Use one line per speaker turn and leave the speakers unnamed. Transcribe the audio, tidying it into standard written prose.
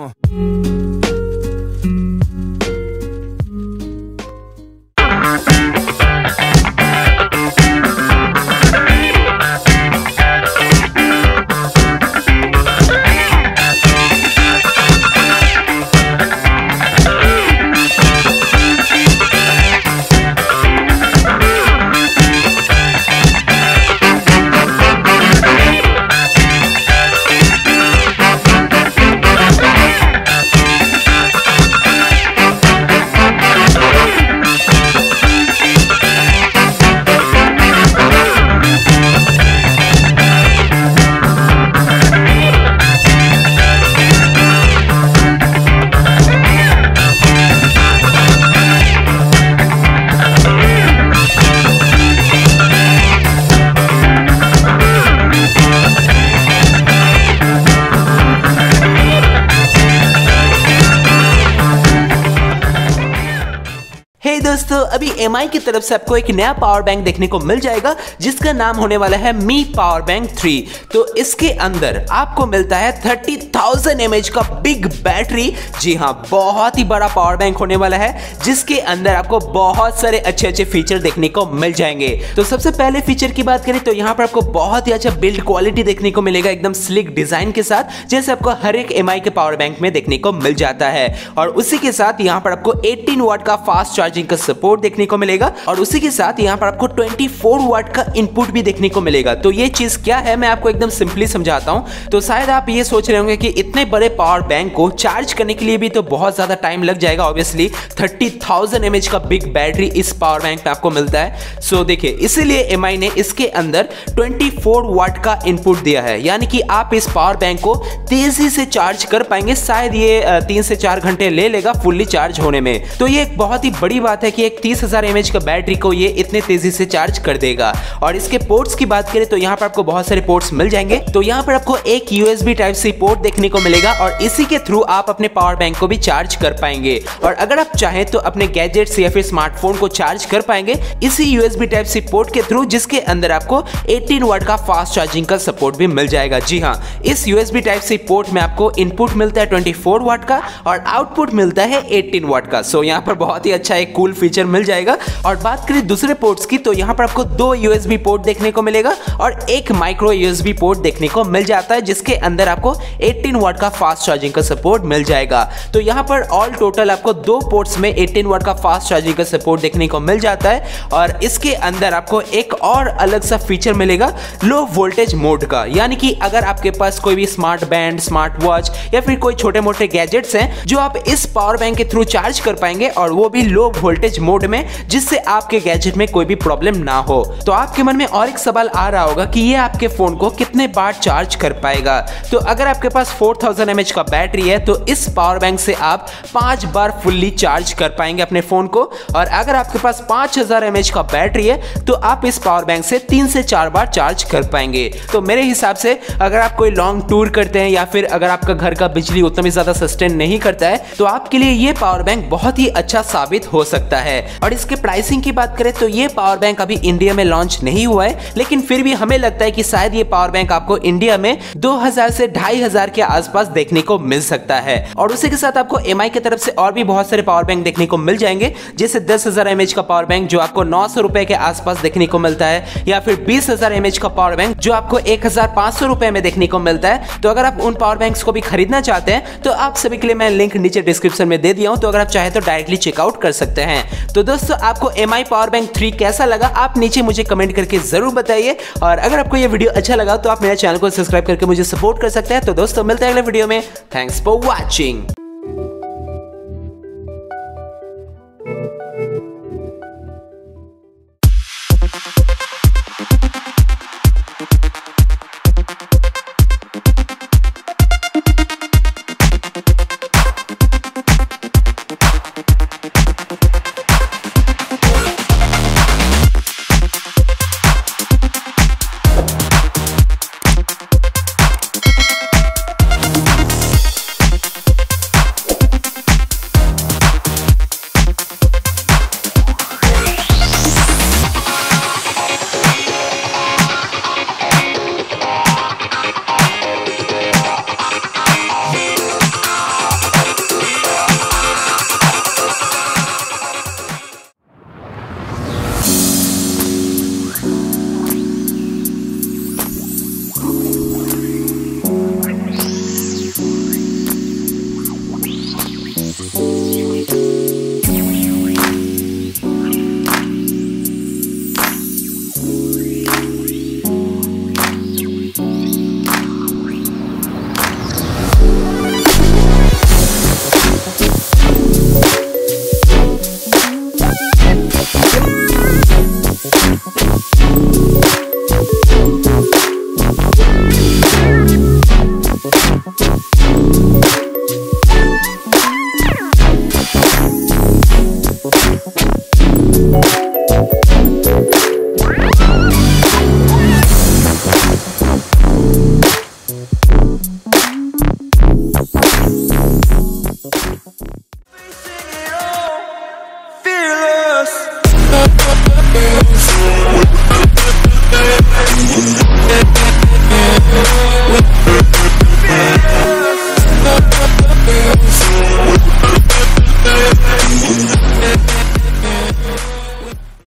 दोस्तों अभी MI की तरफ से आपको एक नया पावर बैंक देखने को मिल जाएगा जिसका नाम होने वाला है मी पावर बैंक 3। तो इसके अंदर आपको मिलता है 30,000 mAh का बिग बैटरी। जी हाँ, बहुत ही बड़ा पावर बैंक होने वाला है जिसके अंदर आपको बहुत सारे अच्छे फीचर देखने को मिल जाएंगे। तो सबसे पहले फीचर की बात करें तो यहाँ पर आपको बहुत ही अच्छा बिल्ड क्वालिटी देखने को मिलेगा, एकदम स्लिक डिजाइन के साथ, जैसे आपको हर एक MI के पावर बैंक में देखने को मिल जाता है। और उसी के साथ यहाँ पर आपको 18 वाट का फास्ट चार्जिंग का सपोर्ट देखने को मिलेगा और उसी के साथ यहाँ पर आपको 24 वाट का इनपुट भी देखने को मिलेगा। तो ये चीज क्या है मैं आपको एकदम सिंपली समझाता हूँ। तो शायद आप ये सोच रहे होंगे कि इतने बड़े पावर बैंक को चार्ज करने के लिए भी तो बहुत ज्यादा टाइम लग जाएगा। ऑब्वियसली 30,000 mAh का बिग बैटरी इस पावर बैंक में आपको मिलता है। सो देखिए, इसीलिए MI ने इसके अंदर 24 वाट का इनपुट दिया है, यानी कि आप इस पावर बैंक को तेजी से चार्ज कर पाएंगे। शायद ये 3 से 4 घंटे ले लेगा फुल्ली चार्ज होने में। तो ये एक बहुत ही बड़ी बात है कि एक 30,000 mAh का बैटरी को ये इतने तेजी से चार्ज कर देगा। और इसके पोर्ट्स की बात करें तो यहाँ पर आपको बहुत सारे पोर्ट्स मिल जाएंगे। तो यहाँ पर आपको एक USB Type-C पोर्ट देखने को मिलेगा और इसी के थ्रू आप अपने पावर बैंक को भी चार्ज कर पाएंगे। और अगर आप चाहें तो अपने गैजेट्स या फिर स्मार्टफोन को चार्ज कर पाएंगे इसी USB Type-C पोर्ट के थ्रू, जिसके अंदर आपको 18 वाट का फास्ट चार्जिंग का सपोर्ट भी मिल जाएगा। जी हाँ, इस USB Type-C पोर्ट में आपको इनपुट मिलता है 24 वाट का और आउटपुट मिलता है 18 वाट का। सो यहाँ पर बहुत ही अच्छा एक कूल फीचर मिल जाएगा। और बात करें दूसरे पोर्ट्स की तो यहाँ पर आपको 2 USB पोर्ट देखने को मिलेगा और एक माइक्रो USB पोर्ट देखने को मिल जाता है, जिसके अंदर आपको 18 वाट का फास्ट चार्जिंग का सपोर्ट मिल जाएगा। तो यहाँ पर ऑल टोटल आपको 2 पोर्ट्स में 18 वाट का फास्ट चार्जिंग का सपोर्ट देखने को मिल जाता है। और इसके अंदर आपको एक और अलग सा फीचर मिलेगा लो वोल्टेज मोड का, यानी कि अगर आपके पास कोई भी स्मार्ट बैंड, स्मार्ट वॉच या फिर कोई छोटे मोटे गैजेट्स हैं जो आप इस पावर बैंक के थ्रू चार्ज कर पाएंगे और वो भी लो वोल्टेज मोड में, जिससे आपके गैजेट में कोई भी प्रॉब्लम ना हो। तो आपके मन में और एक सवाल आ रहा होगा कि ये आपके फोन को कितने बार चार्ज कर पाएगा। तो अगर आपके पास 4000 mAh का बैटरी है तो इस पावर बैंक से आप 5 बार फुल्ली चार्ज कर पाएंगे अपने फोन को। और अगर आपके पास 5000 mAh का बैटरी है तो आप इस पावर बैंक से 3 से 4 बार चार्ज कर पाएंगे। तो मेरे हिसाब से अगर आप कोई लॉन्ग टूर करते हैं या फिर अगर आपका घर का बिजली उतना भी ज्यादा सस्टेन नहीं करता है तो आपके लिए ये पावर बैंक बहुत ही अच्छा साबित हो सकता है। और इसके प्राइसिंग की बात करें तो ये पावर बैंक अभी इंडिया में लॉन्च नहीं हुआ है, लेकिन फिर भी हमें लगता है कि शायद ये पावर बैंक आपको इंडिया में 2000 से 2500 के आसपास देखने को मिल सकता है। और उसी के साथ आपको MI की तरफ से और भी बहुत सारे पावर बैंक देखने को मिल जाएंगे, जैसे 10,000 mAh का पावर बैंक जो आपको 900 रुपए के आसपास देखने को मिलता है, या फिर 20,000 mAh का पावर बैंक जो आपको 1,500 रुपए में देखने को मिलता है। तो अगर आप उन पावर बैंक्स को भी खरीदना चाहते हैं तो आप सभी के लिए मैं लिंक नीचे डिस्क्रिप्शन में दे दिया हूं, तो अगर आप चाहें तो डायरेक्टली चेकआउट कर सकते हैं। तो दोस्तों आपको MI पावर बैंक 3 कैसा लगा आप नीचे मुझे कमेंट करके जरूर बताइए। और अगर आपको ये वीडियो अच्छा लगा तो आप मेरे चैनल को सब्सक्राइब करके मुझे सपोर्ट कर सकते हैं। तो दोस्तों मिलते हैं अगले वीडियो में। Thanks for watching.